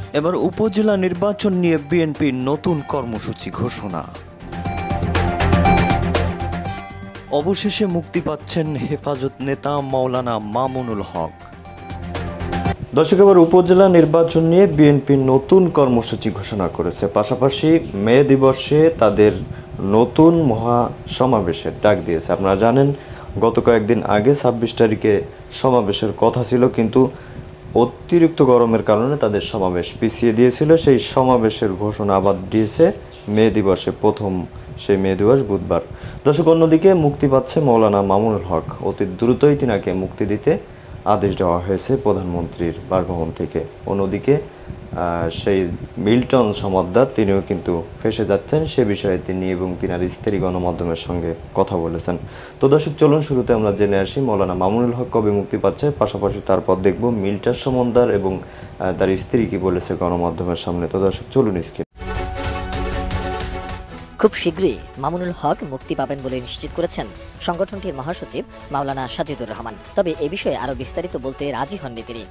এবার উপজেলা নির্বাচন নিয়ে বিএনপির নতুন কর্মসূচি ঘোষণা। অবশেষে মুক্তি পাচ্ছেন হেফাজত নেতা মাওলানা মামুনুল হক। দর্শক, এবার উপজেলা নির্বাচন নিয়ে বিএনপির নতুন কর্মসূচি ঘোষণা করেছে। পাশাপাশি মে দিবসে তাদের নতুন মহাসমাবেশের ডাক দিয়েছে। আপনারা জানেন, গত কয়েকদিন আগে ২৬ তারিখে সমাবেশের কথা ছিল, কিন্তু অতিরিক্ত গরমের কারণে তাদের সমাবেশ পিছিয়ে দিয়েছিল। সেই সমাবেশের ঘোষণা আবার দিয়েছে মে দিবসে, প্রথম সেই মে দিবস বুধবার। দর্শক, অন্যদিকে মুক্তি পাচ্ছে মাওলানা মামুনুল হক। অতি দ্রুতই তিনাকে মুক্তি দিতে আদেশ দেওয়া হয়েছে প্রধানমন্ত্রীর বাসভবন থেকে। অন্যদিকে সেই মিল্টন সমাদ্দার তিনিও কিন্তু ফেঁসে যাচ্ছেন, সে বিষয়ে তিনি এবং তিনার স্ত্রী গণমাধ্যমের সঙ্গে কথা বলেছেন। তো দর্শক, চলুন শুরুতে আমরা জেনে আসি মাওলানা মামুনুল হক কবে মুক্তি পাচ্ছে, পাশাপাশি তারপর দেখব মিল্টন সমাদ্দার এবং তার স্ত্রী কি বলেছে গণমাধ্যমের সামনে। তো দর্শক, চলুন স্ক্রিন। খুব শীঘ্রই মামুনুল হক মুক্তি পাবেন বলে নিশ্চিত করেছেন সংগঠনটির মহাসচিব মাওলানা সাজিদুর রহমান। তবে এ বিষয়ে আরও বিস্তারিত বলতে রাজি হননি তিনি।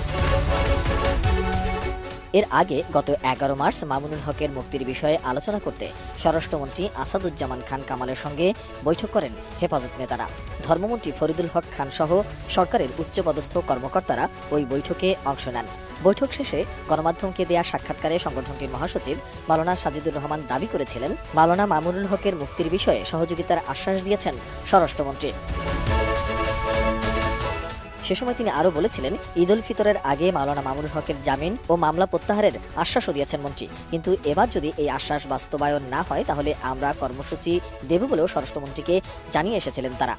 এর আগে গত ১১ মার্চ মামুনুল হকের মুক্তির বিষয়ে আলোচনা করতে স্বরাষ্ট্রমন্ত্রী আসাদুজ্জামান খান কামালের সঙ্গে বৈঠক করেন হেফাজত নেতারা। ধর্মমন্ত্রী ফরিদুল হক খান সহ সরকারের উচ্চপদস্থ কর্মকর্তারা ওই বৈঠকে অংশ নেন। বৈঠক শেষে গণমাধ্যমকে দেয়া সাক্ষাৎকারে সংগঠনটির মহাসচিব মাওলানা সাজিদুর রহমান দাবি করেছিলেন, মাওলানা মামুনুল হকের মুক্তির বিষয়ে সহযোগিতার আশ্বাস দিয়েছেন স্বরাষ্ট্রমন্ত্রী। সে সময় তিনি আরও বলেছিলেন, ঈদ উল ফিতরের আগে মাওলানা মামুনুল হকের জামিন ও মামলা প্রত্যাহারের আশ্বাসও দিয়েছেন মন্ত্রী। কিন্তু এবার যদি এই আশ্বাস বাস্তবায়ন না হয় তাহলে আমরা কর্মসূচি দেব বলেও স্বরাষ্ট্রমন্ত্রীকে জানিয়ে এসেছিলেন তারা।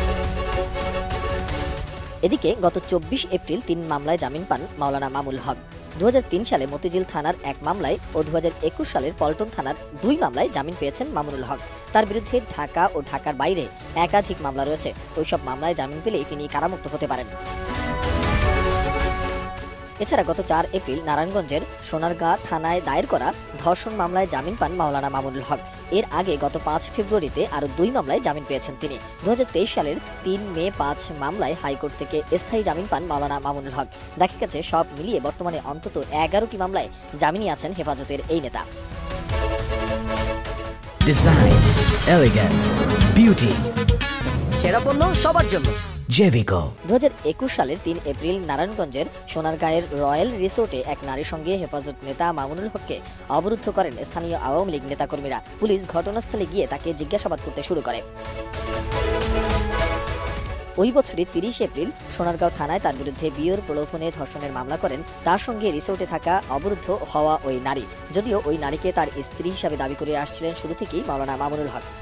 এদিকে গত ২৪ এপ্রিল ৩ মামলায় জামিন পান মাওলানা মামুনুল হক। ২০০৩ সালে মতিঝিল থানার ১ মামলায় ও ২০২১ সালের পল্টন থানার ২ মামলায় জামিন পেয়েছেন মামুনুল হক। তার বিরুদ্ধে ঢাকা ও ঢাকার বাইরে একাধিক মামলা রয়েছে। ওইসব মামলায় জামিন পেলেই তিনি কারামুক্ত হতে পারেন। এছাড়া গত ৪ এপ্রিল নারায়ণগঞ্জের সোনারগাঁ থানায় দায়ের করা ধর্ষণ মামলায় জামিন পান মাওলানা মামুনুল হক। এর আগে গত ৫ ফেব্রুয়ারিতে আরও ২ মামলায় জামিন পেয়েছেন তিনি। ২০২৩ সালের ৩ মে ৫ মামলায় হাইকোর্ট থেকে স্থায়ী জামিন পান মাওলানা মামুনুল হক। দেখা গেছে সব মিলিয়ে বর্তমানে অন্তত ১১টি মামলায় জামিনই আছেন হেফাজতের এই নেতা। ডিজাইন, এলিগেন্স, বিউটি, সেরা পণ্য সবার জন্য জেভিকো। ২০২১ সালের ৩ এপ্রিল নারায়ণগঞ্জের সোনারগাঁয়ের রয়্যাল রিসোর্টে এক নারীর সঙ্গে হেফাজত নেতা মামুনুল হককে অবরুদ্ধ করেন স্থানীয় আওয়ামী লীগ নেতাকর্মীরা। পুলিশ ঘটনাস্থলে গিয়ে তাকে জিজ্ঞাসাবাদ করতে শুরু করে। ওই বছরই ৩০ এপ্রিল সোনারগাঁও থানায় তার বিরুদ্ধে বিয়ের প্রলোভনে ধর্ষণের মামলা করেন তার সঙ্গে রিসোর্টে থাকা অবরুদ্ধ হওয়া ওই নারী। যদিও ওই নারীকে তার স্ত্রী হিসাবে দাবি করে আসছিলেন শুরু থেকেই মাওলানা মামুনুল হক।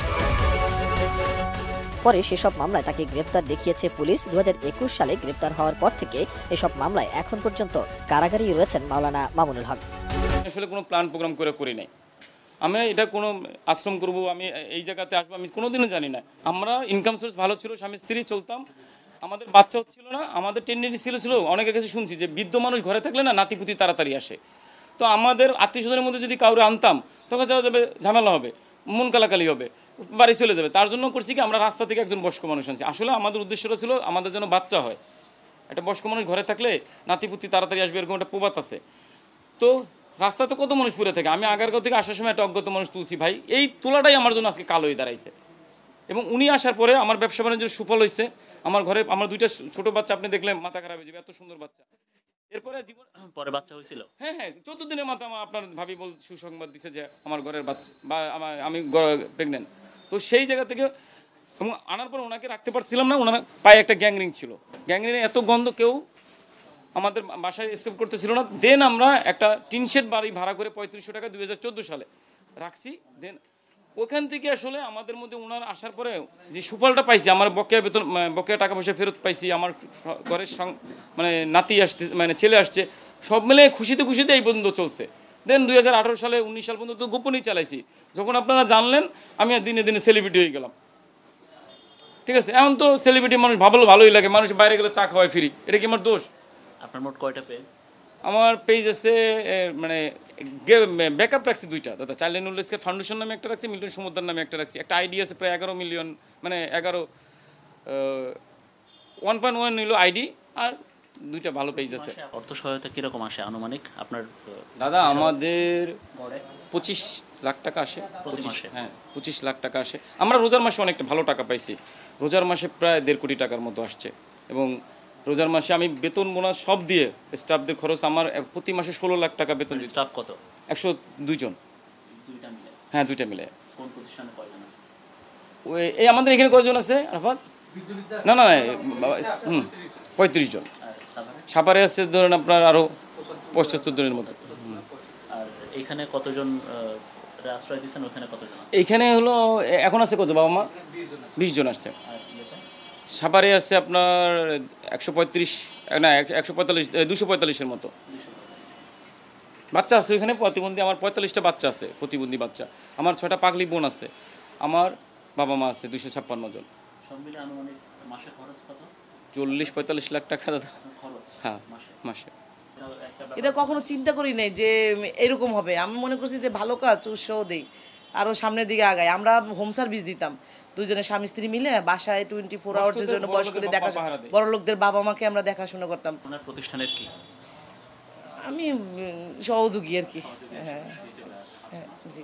পরে সেসব মামলায় তাকে গ্রেপ্তার দেখিয়েছে পুলিশ। ২০২১ সালে গ্রেপ্তার হওয়ার পর থেকে এসব মামলায় এখন পর্যন্ত কারাগারেই রয়েছেন মাওলানা মামুনুল হক। আসলে কোনো প্ল্যান প্রোগ্রাম করি নাই। আমি এটা কোনো আশ্রম করব, আমি এই জায়গাতে আসবো, আমি কোনোদিনও জানি না। আমরা ইনকাম সোর্স ভালো ছিল, স্বামী স্ত্রী চলতাম, আমাদের বাচ্চা হচ্ছিল না। আমাদের টেন্ডেন্সি ছিল অনেকের কাছে শুনছি যে বৃদ্ধ মানুষ ঘরে থাকলে না নাতিপুতি তাড়াতাড়ি আসে। তো আমাদের আত্মীয় স্বজনের মধ্যে যদি কাউরে আনতাম তখন যাওয়া যাবে, ঝামেলা হবে, মন কালাকালি হবে, বাড়ি চলে যাবে। তার জন্য করছি কি, আমরা রাস্তা থেকে একজন বয়স্ক মানুষ আনছি। আসলে আমাদের উদ্দেশ্যটা ছিল আমাদের যেন বাচ্চা হয়। একটা বয়স্ক মানুষ ঘরে থাকলে নাতিপুতি তাড়াতাড়ি আসবে, এরকম একটা প্রবাদ আছে। তো রাস্তাতে কত মানুষ পড়ে থাকে। আমি আগারগাঁও থেকে আসার সময় একটা অজ্ঞাত মানুষ তুলছি ভাই, এই তোলাটাই আমার জন্য আজকে কালো হয়ে দাঁড়াইছে। এবং উনি আসার পরে আমার ব্যবসা বাণিজ্যের সুফল হয়েছে। আমার ঘরে আমার ২টা ছোট বাচ্চা, আপনি দেখলে মাথা খারাপ হয়ে যাবে, এত সুন্দর বাচ্চা। এরপরে জীবন পরে বাচ্চা হয়েছিল, হ্যাঁ 14 দিনের মাথা আপনার ভাবি বল সুসংবাদ দিছে যে আমার ঘরের বাচ্চা বা আমি প্রেগনেন্ট। তো সেই জায়গা থেকে এবং আনার পর ওনাকে রাখতে পারছিলাম না। ওনার পায়ে একটা গ্যাংরিং ছিল, গ্যাংরিংয়ে এত গন্ধ, কেউ আমাদের বাসায় স্টেপ করতেছিল না। দেন আমরা একটা টিনশেড বাড়ি ভাড়া করে ৩৫০০ টাকা ২০১৪ সালে রাখছি। দেন ওখান থেকে আসলে আমাদের মধ্যে ওনার আসার পরে যে সুফলটা পাইছি, আমার বকেয়া বেতন, বকেয়া টাকা পয়সা ফেরত পাইছি, আমার ঘরের মানে নাতি আসছে, মানে ছেলে আসছে, সব মিলে খুশিতে খুশিতে এই পর্যন্ত চলছে। দেন ২০১৮ সালে ১৯ সাল পর্যন্ত গোপনই চালাইছি। যখন আপনারা জানলেন আমি দিনে দিনে সেলিব্রিটি হয়ে গেলাম। ঠিক আছে, এখন তো সেলিব্রিটি মানুষ ভালোই লাগে, মানুষ বাইরে গেলে চা খাওয়ায় ফ্রি, এটা কি আমার দোষ? আপনার মোট কয়টা পেজ? আমার পেজ আছে মানে ব্যাকআপ রাখছি 2টা দাদা। চাইল্ড লাইন উল্লেখ ফাউন্ডেশন নামে একটা রাখছি, মিল্টন সমুদ্র নামে একটা রাখছি। একটা আইডি আছে প্রায় 11 মিলিয়ন, মানে 1.1 হইল আইডি, আর দুইটা ভালো পেজ আছে। অর্থ সহায়তা কিরকম আসে আনুমানিক আপনার দাদা আমাদের গড়ে? 25 লাখ টাকা আসে প্রতি মাসে? হ্যাঁ 25 লাখ টাকা আসে। আমরা রোজার মাসে অনেকটা ভালো টাকা পাইছি, রোজার মাসে প্রায় 1.5 কোটি টাকার মতো আসছে। এবং রোজার মাসে আমি বেতন বোনাস সব দিয়ে স্টাফদের খরচ আমার প্রতি মাসে 16 লাখ টাকা বেতন দিই। স্টাফ কত? 102 জন। দুইটা মিলে? হ্যাঁ দুইটা মিলে। কোন প্রতিষ্ঠানে কয়জন আছে? ওই এই আমাদের এখানে কয়জন আছে আরাফাত? না না 35 জন। আর সাভারে? সাপারে আছে ধরেন আপনার আরও 75 জনের মতো। আর এইখানে কতজন আশ্রয় দিচ্ছেন, ওখানে কতজন আছে? এইখানে হলো এখন আছে কত বাবা মা? 20 জন আসছে। আর ইয়েতে? সাপারে আছে আপনার 135 না 145 245-এর মতো বাচ্চা আছে ওইখানে প্রতিবন্ধী। আমার 45টা বাচ্চা আছে প্রতিবন্ধী বাচ্চা। আমার 6টা পাগলি বোন আছে। আমার বাবা মা আছে 256 জন। সব মিলে আনুমানিক মাসে খরচ কত? 40-45 লাখ টাকা দাদা। খরচ হ্যাঁ মাসে? মাসে। এটাও একটা এটা কখনো চিন্তা করি নাই যে এরকম হবে। আমি মনে করছি যে ভালো কাজ, উৎসাহ দেই, আরও সামনের দিকে আগাই। আমরা হোম সার্ভিস দিতাম দুজনে স্বামী স্ত্রী মিলে বাসায় 24 আওয়ার্সের জন্য বয়স্কদের দেখাশোনা, বড় লোকদের বাবা মাকে আমরা দেখাশোনা করতাম। আপনার প্রতিষ্ঠানের কি? আমি সহযোগী আর কি। হ্যাঁ হ্যাঁ জি।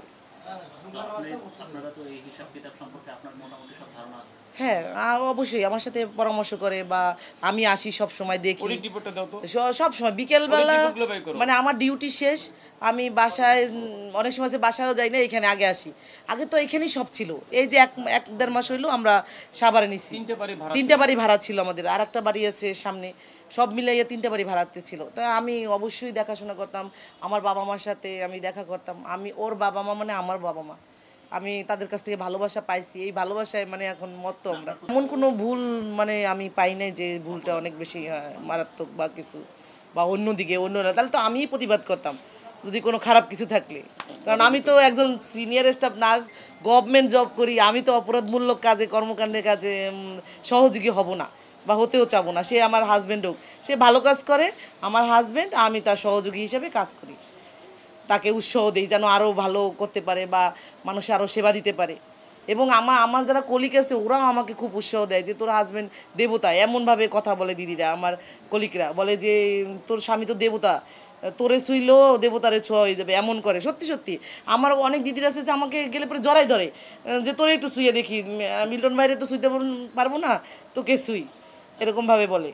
আপনারা তো এই হিসাব কিতাব সম্পর্কে আপনার মোটামুটি সব ধারণা আছে? হ্যাঁ অবশ্যই আমার সাথে পরামর্শ করে, বা আমি আসি সব সময় দেখি অডিট রিপোর্টটা দাও তো। সব সময় বিকেলবেলা। Audit report গুলো বের করো। মানে আমার ডিউটি শেষ, আমি বাসায় অনেক সময় যে বাসায়ও যাই না, এখানে আগে আসি। আগে তো এখানেই সব ছিল। এই যে 1-1.5 মাস হইলো আমরা সাভারে নিছি। 3টা বাড়ি ভাড়া ছিল আমাদের, আর একটা বাড়ি আছে সামনে। সব মিলাইয়া 3টা বাড়ি ভাড়াতে ছিল। তাই আমি অবশ্যই দেখাশোনা করতাম, আমার বাবা মার সাথে আমি দেখা করতাম। আমি ওর বাবা মা মানে আমার বাবা মা, আমি তাদের কাছ থেকে ভালোবাসা পাইছি। এই ভালোবাসায় মানে এখন মত্ত আমরা। এমন কোনো ভুল মানে আমি পাই নাই যে ভুলটা অনেক বেশি মারাত্মক বা কিছু, বা অন্যদিকে অন্যরা, তাহলে তো আমিই প্রতিবাদ করতাম যদি কোনো খারাপ কিছু থাকলে। কারণ আমি তো একজন senior staff nurse, government job করি। আমি তো অপরাধমূলক কাজে, কর্মকাণ্ডের কাজে সহযোগী হব না বা হতেও চাবো না। সে আমার হাজব্যান্ড হোক, সে ভালো কাজ করে, আমার হাজব্যান্ড, আমি তার সহযোগী হিসেবে কাজ করি। তাকে উৎসাহ দিই যেন আরও ভালো করতে পারে বা মানুষে আরও সেবা দিতে পারে। এবং আমার যারা কলিগ আছে ওরাও আমাকে খুব উৎসাহ দেয় যে তোর হাজব্যান্ড দেবতা। এমনভাবে কথা বলে দিদিরা, আমার কলিগরা বলে যে তোর স্বামী তো দেবতা, তোরে ছুইলেও দেবতারে ছোঁয়া হয়ে যাবে, এমন করে। সত্যি সত্যি আমার অনেক দিদিরা আছে যে আমাকে গেলে পরে জড়াই ধরে যে তোরে একটু ছুঁয়ে দেখি, মিল্টন বাইরে তো ছুঁইতে পারবো না, তোকে ছুঁই, এরকমভাবে বলে।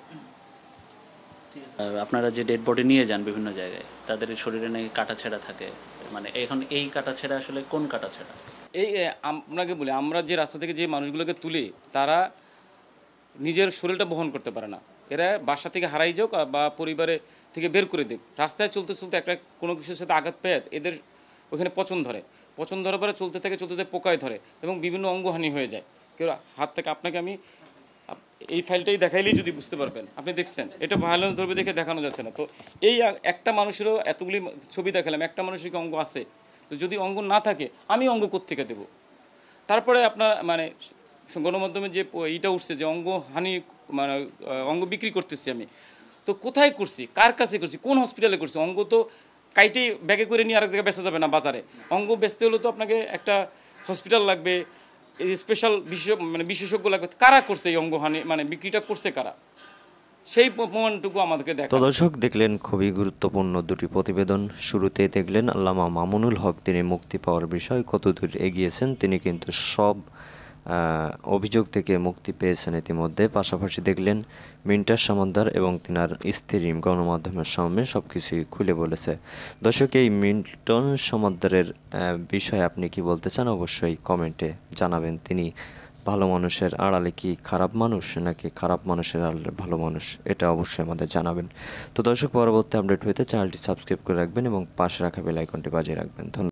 আপনারা যে ডেড বডি নিয়ে যান বিভিন্ন জায়গায়, তাদের শরীরে নাকি কাটাছেঁড়া থাকে। মানে এখন এই কাটাছেঁড়া আসলে কোন কাটাছেঁড়া? এই আপনাকে বলি, আমরা যে রাস্তা থেকে যে মানুষগুলোকে তুলি তারা নিজের শরীরটা বহন করতে পারে না। এরা বাসা থেকে হারাই যাক বা পরিবারে থেকে বের করে দিক, রাস্তায় চলতে চলতে একটা কোনো কিছুর সাথে আঘাত পেয়ে এদের ওখানে পচন ধরে পরে চলতে থাকে পোকায় ধরে এবং বিভিন্ন অঙ্গহানি হয়ে যায় কেউ হাত থেকে। আপনাকে আমি এই ফাইলটাই দেখাইলেই যদি বুঝতে পারবেন, আপনি দেখছেন এটা ভায়োলেন্স ধরবে দেখে দেখানো যাচ্ছে না। তো এই একটা মানুষেরও এতগুলি ছবি দেখালাম, একটা মানুষের কি অঙ্গ আছে? তো যদি অঙ্গ না থাকে আমি অঙ্গ কোত্থেকে দেবো? তারপরে আপনার মানে গণমাধ্যমে যে এইটা উঠছে যে অঙ্গহানি মানে অঙ্গ বিক্রি করতেছি আমি, তো কোথায় করছি, কার কাছে করছি, কোন হসপিটালে করছি? অঙ্গ তো কাইটেই ব্যাগে করে নিয়ে আরেক জায়গায় বেচা যাবে না বাজারে। অঙ্গ বেচতে হলে তো আপনাকে একটা হসপিটাল লাগবে, এই স্পেশাল বিশেষজ্ঞ লাগবে। কারা করছে এই অঙ্গহানি মানে বিক্রিটা করছে কারা? সেই প্রমাণটুকু আমাদেরকে দেখা। তো দর্শক দেখলেন খুবই গুরুত্বপূর্ণ দুটি প্রতিবেদন। শুরুতেই দেখলেন আল্লামা মামুনুল হক, তিনি মুক্তি পাওয়ার বিষয় কতদূর এগিয়েছেন। তিনি কিন্তু সব অভিযোগ থেকে মুক্তি পেয়েছেন ইতিমধ্যে। পাশাপাশি দেখলেন মিন্টার সামন্দার এবং তিনার স্ত্রী গণমাধ্যমের সামনে সব কিছুই খুলে বলেছে। দর্শক এই মিল্টন সামন্দারের বিষয়ে আপনি কি বলতে চান অবশ্যই কমেন্টে জানাবেন। তিনি ভালো মানুষের আড়ালে কি খারাপ মানুষ, নাকি খারাপ মানুষের আড়ালে ভালো মানুষ, এটা অবশ্যই আমাদের জানাবেন। তো দর্শক পরবর্তী আপডেট হইতে চ্যানেলটি সাবস্ক্রাইব করে রাখবেন এবং পাশে রাখা বেল আইকনটি বাজিয়ে রাখবেন। ধন্যবাদ।